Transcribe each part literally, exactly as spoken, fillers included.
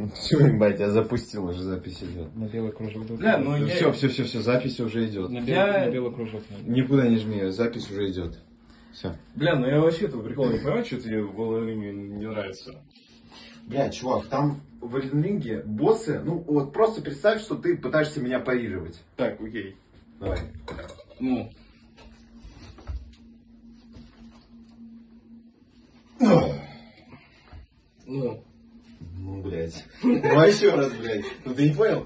Все, ебать, я запустил, уже запись идет. На белый кружок. Бля, ну я... Все, все, все, все, запись уже идет. На, я... белый, на белый кружок. Никуда не жми, запись уже идет. Все. Бля, ну я вообще этого прикола не понимаю, что тебе в Elden Ring не нравится. Бля, чувак, там в Elden Ring боссы, ну вот просто представь, что ты пытаешься меня парировать. Так, окей. Давай. Ну. Ну. Ну, блядь. Давай еще раз, блядь. Ну ты не понял?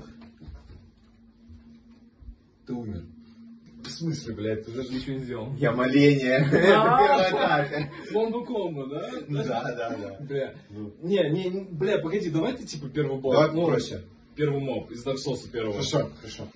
Ты умер. В смысле, блядь, ты даже ничего не сделал. Я моление. Это первая атака. Комбо-комбо, да? Да, да, да. Бля. Не, не, бля, погоди, давай ты типа первый босс. Давай попроще. Первый моб из Dark Souls первого. Хорошо, хорошо.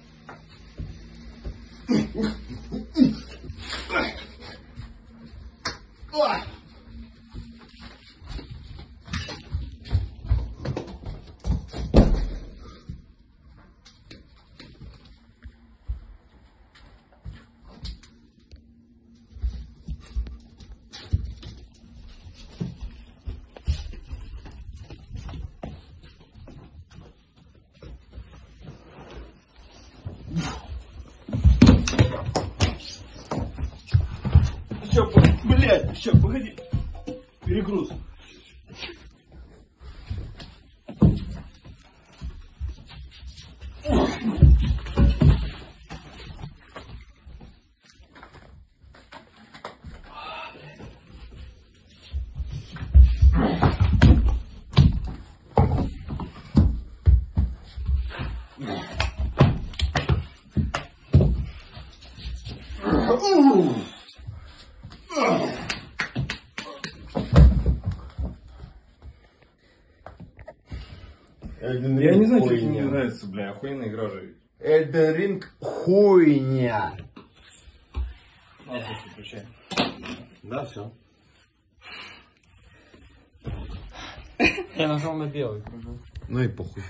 Все, блядь, все, погоди. Перегруз. Я не знаю, что тебе не нравится, бля, охуенная игра же. Elden Ring хуйня. Ладно, включай. Да, все. Я нажал на белый кружок. Ну и похуй.